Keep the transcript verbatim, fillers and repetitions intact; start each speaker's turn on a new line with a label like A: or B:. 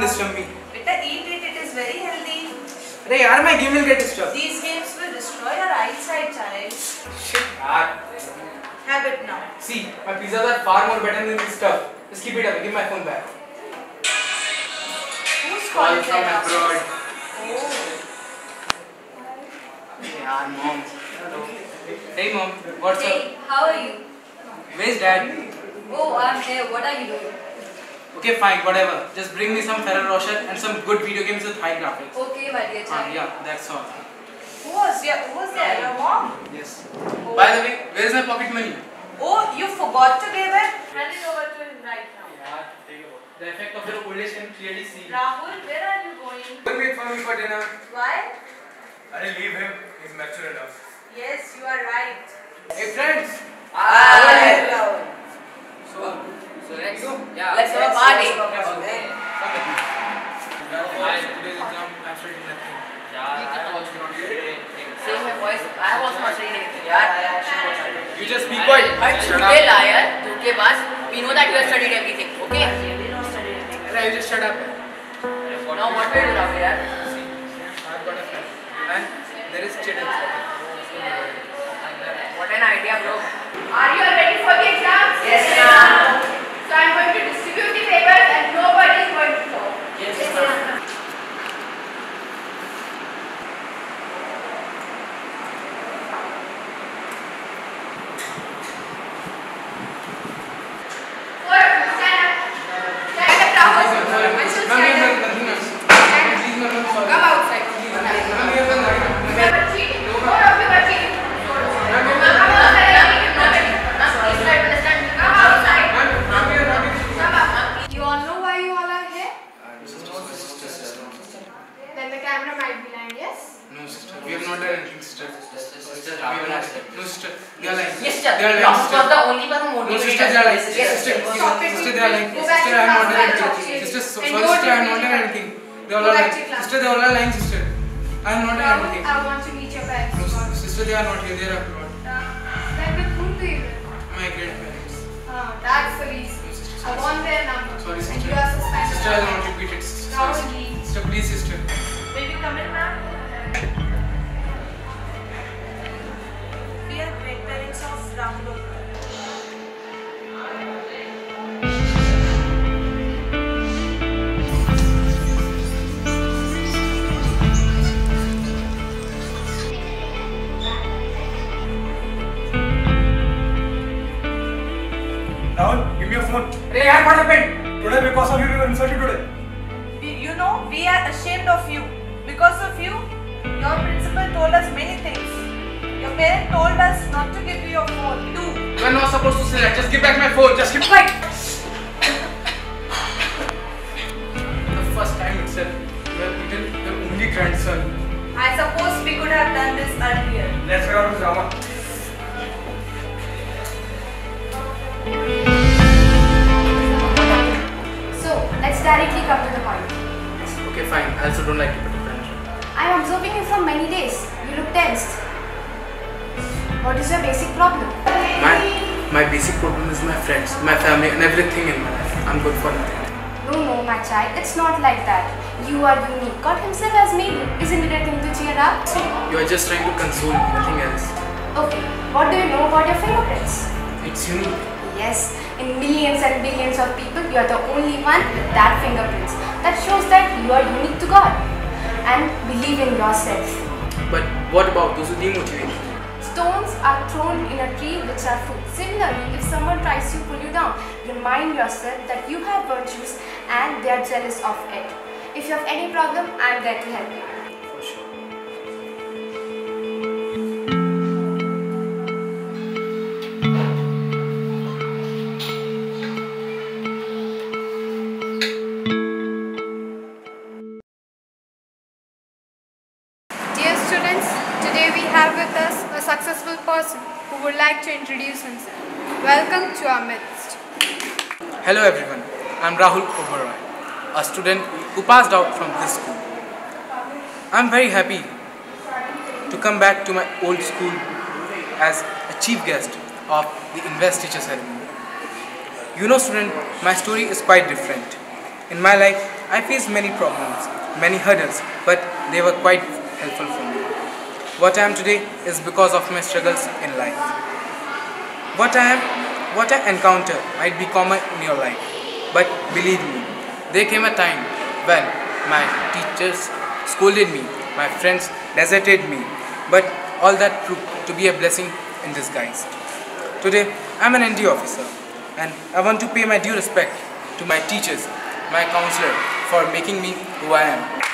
A: disturb me.
B: Better eat it, it is very healthy.
A: Hey, yaar, my game will get disturbed.
B: These games will destroy your eyesight, child.
A: Shit, yaar.
B: Have it now.
A: See, my pizzas are far more better than this stuff. Just keep it up. Give my phone back.
B: Who's
A: Call
B: calling
A: from
B: there?
A: abroad.
B: Oh.
A: Yeah, mom. Hey, mom. What's
C: Hey,
A: up?
C: how are you?
A: Where's dad?
C: Oh, I'm here. What are you doing?
A: Okay, fine, whatever. Just bring me some Ferrero Rocher and some good video games with high graphics.
C: Okay, my dear
A: Ah,
C: child.
A: yeah, that's all.
B: Who was there? Who was there? Your mom?
A: Yes.
B: Oh.
A: By the way, where is my pocket money?
B: Oh, you forgot to give it? Hand it over to him right now.
A: Yeah, take it. The effect of your old age can clearly see.
B: Rahul, where are you going?
A: Don't wait for me for dinner.
B: Why?
D: I'll leave him. He's mature enough.
B: Yes, you are right.
A: Hey, friends.
B: Hi, Rahul.
A: So, so let's
D: go.
A: Yeah.
C: Let's have a party.
A: Yes, okay. Come with me. Hi, today's exam, I'm studying nothing. Yeah, I also not today.
C: Same my voice. I have also not studied anything. Yeah.
A: You just be quiet.
C: But
A: Shut
C: today,
A: up.
C: liar, today bas, we know that you have studied everything. Okay?
B: We don't study anything.
A: You just shut up.
C: Now what will you do, Rahul? yaar?
A: See, I've got a friend. And there is chit inside.
C: What an idea, bro. Are you all ready for the exams?
B: Yes, ma'am.
C: So I'm going to distribute the papers and nobody is going to talk.
B: Yes, ma'am.
C: Four of you, stand up. Stand up, Rahul. Anshul, stand up. Come outside. You are cheating. Four of you are cheating. Come outside. Please try to understand me. Come outside. Come up.
E: You all know why you all are here? Then the camera might be lying, yes?
A: No, sister. We have not done anything, sister. We have not. No, sister. They are lying.
C: Yes, sir.
A: They are lying,
C: Rahul
A: sister.
C: was the only person
A: No,
C: motivated.
A: sister, they are lying.
C: Yes,
A: Sister,
C: yes.
E: Stop it,
A: sister, they are lying.
E: Go back
A: Sister,
E: to
A: I am not
E: class,
A: done
E: I'll talk to
A: anything.
E: you.
A: Sister, so-
E: And
A: sorry,
E: you
A: sister, I am
E: don't
A: not
E: need
A: done
E: to-
A: anything. They all
E: Go
A: are
E: back
A: lying.
E: to class.
A: Sister, they all are lying, sister. I am not done
E: Rahul,
A: anything.
E: I want to meet your parents.
A: No, sister, they are not here. They are abroad.
E: Then with whom do you live?
A: My grandparents.
E: Ah, that's the reason. I want their number.
A: Sorry,
E: And
A: sister.
E: you are suspended.
A: Sister, I will not repeat it. Sister,
E: Rahul, leave.
A: sister, please, sister.
B: May we come in, ma'am? We are grandparents of Rahul.
D: Rahul, give me your phone.
A: Hey, yaar, what happened?
D: Today, because of you, we were insulted today.
B: We, you know, we are ashamed of you. Because of you, your principal told us many things. Your parent told us not to give you your phone. Do.
A: You are not supposed to say that. Just give back my phone. Just keep quiet. The first time itself, you have beaten your only grandson.
B: I suppose we could have done this earlier.
D: Let's get out of drama.
E: So, let's directly come to the point.
A: Okay, fine. I also don't like to put a friend.
E: I'm observing you for many days. You look tensed. What is your basic problem?
A: My, my basic problem is my friends, my family, and everything in my life. I'm good for nothing.
E: No, no, my child. It's not like that. You are unique. God himself has made you. Isn't it a thing to cheer up?
A: See, you are just trying to console me, nothing else.
E: Okay. What do you know about your fingerprints?
A: It's unique.
E: Yes, in millions and billions of people, you are the only one with that fingerprints. That shows that you are unique to God. And believe in yourself.
A: But what about those who demotivate?
E: Stones are thrown in a tree which are fruit. Similarly, if someone tries to pull you down, remind yourself that you have virtues and they are jealous of it. If you have any problem, I am there to help you.
A: For sure.
E: Dear students, today we have with us a successful person who would like to introduce himself. Welcome to our midst.
A: Hello everyone, I'm Rahul Oberoi, a student who passed out from this school. I'm very happy to come back to my old school as a chief guest of the Invest Teacher Ceremony. You know student, my story is quite different. In my life, I faced many problems, many hurdles, but they were quite helpful for me. What I am today is because of my struggles in life. What I am, what I encounter might be common in your life, but believe me, there came a time when my teachers scolded me, my friends deserted me, but all that proved to be a blessing in disguise. Today, I am an N D officer, and I want to pay my due respect to my teachers, my counselor, for making me who I am.